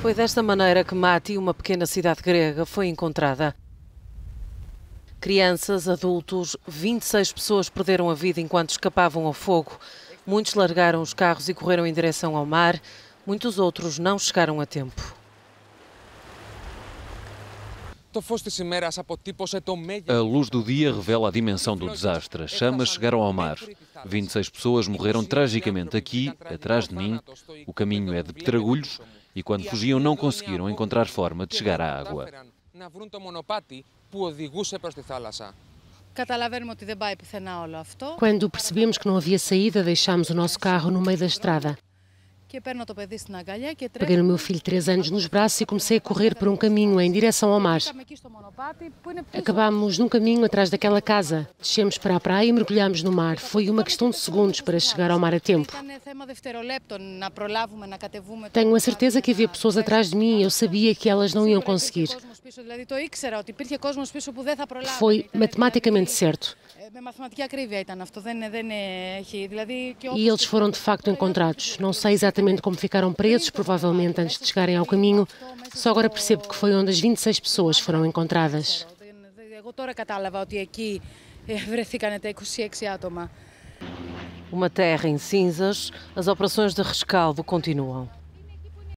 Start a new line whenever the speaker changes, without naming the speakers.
Foi desta maneira que Mati, uma pequena cidade grega, foi encontrada. Crianças, adultos, 26 pessoas perderam a vida enquanto escapavam ao fogo. Muitos largaram os carros e correram em direção ao mar. Muitos outros não chegaram a tempo.
A luz do dia revela a dimensão do desastre. As chamas chegaram ao mar. 26 pessoas morreram tragicamente aqui, atrás de mim. O caminho é de pedregulhos e quando fugiam não conseguiram encontrar forma de chegar à água.
Quando percebemos que não havia saída, deixámos o nosso carro no meio da estrada. Peguei no meu filho de 3 anos nos braços e comecei a correr por um caminho em direção ao mar. Acabámos num caminho atrás daquela casa. Descemos para a praia e mergulhámos no mar. Foi uma questão de segundos para chegar ao mar a tempo. Tenho a certeza que havia pessoas atrás de mim e eu sabia que elas não iam conseguir. Foi matematicamente certo. E eles foram de facto encontrados. Não sei exatamente como ficaram presos, provavelmente antes de chegarem ao caminho. Só agora percebo que foi onde as 26 pessoas foram encontradas.
Uma terra em cinzas, as operações de rescaldo continuam.